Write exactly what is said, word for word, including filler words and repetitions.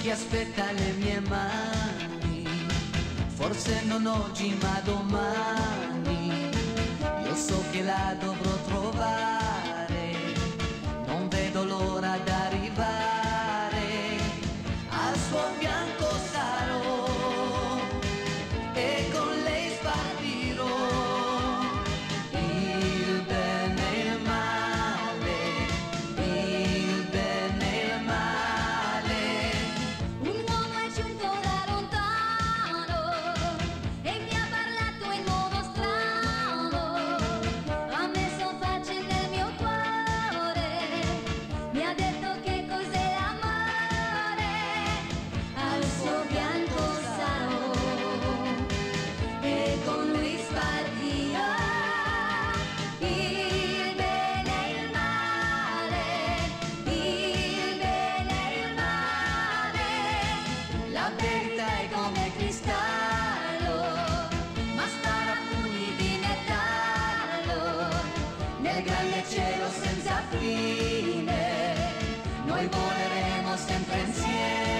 che aspetta le mie mani, forse non oggi ma domani, io so che la dovrò trovare, non vedo l'ora d'arrivare, al suo fianco sarò e con lei spartirò, il bene e il male, il bene e il male. Un uomo è giunto da lontano e mi ha parlato in modo strano, ha messo faccia nel mio cuore, mi ha detto che cos'è l'amore, al suo fianco sarò e con lui spartirò, il bene e il male, il bene e il male. La verità è come cristallo, ma spara pugni di metallo, nel grande cielo senza fine, noi voleremo sempre insieme.